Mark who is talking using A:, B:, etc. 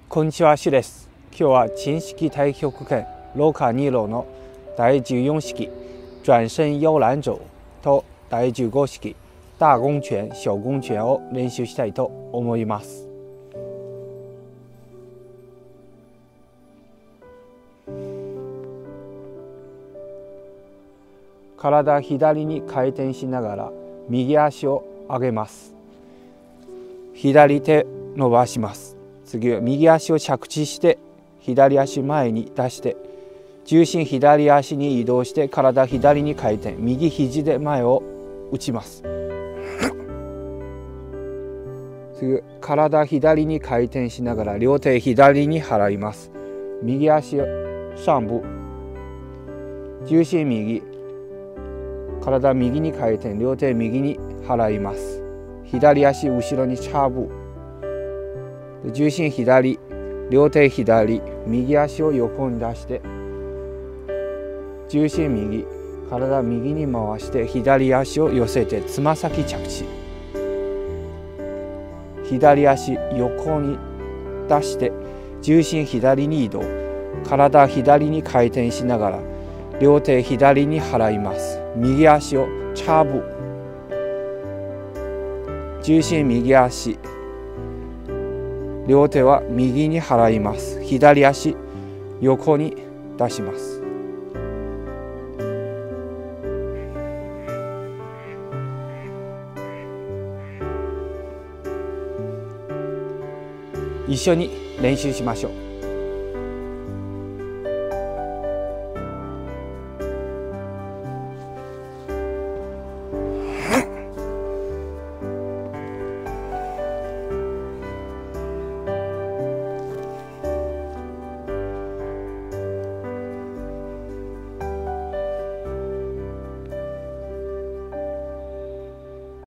A: こんにちは、シュです。今日は前式太極拳ローカ2路の第14式转身摇篮肘と第15式大公拳小公拳を練習したいと思います。体左に回転しながら右足を上げます。左手伸ばします。次は右足を着地して左足前に出して重心左足に移動して体左に回転、右肘で前を打ちます。次体左に回転しながら両手左に払います。右足上部、重心右、体右に回転、両手右に払います。左足後ろにチャーブ、重心左、両手左、右足を横に出して重心右、体右に回して左足を寄せてつま先着地、左足横に出して重心左に移動、体左に回転しながら両手左に払います。右足をチャーブ、重心右足、両手は右に払います。左足横に出します。一緒に練習しましょう。